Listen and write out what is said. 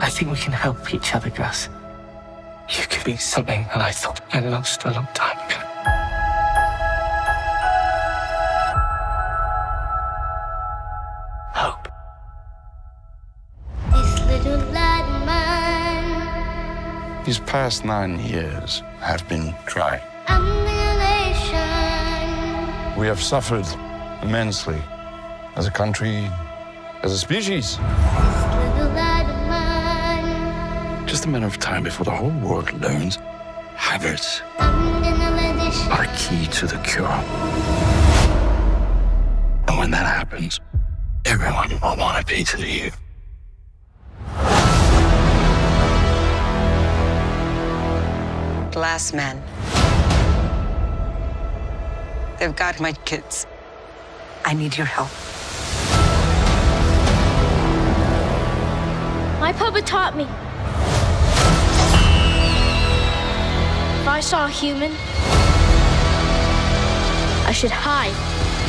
I think we can help each other, Gus. You could be something that I thought I lost a long time ago. Hope. This little lad of mine. These past 9 years have been trying. Annihilation. We have suffered immensely as a country, as a species. This little lad of mine. Just a matter of time before the whole world learns habits are key to the cure. And when that happens, everyone will want a piece of you. Glass men. They've got my kids. I need your help. My papa taught me. If I saw a human, I should hide.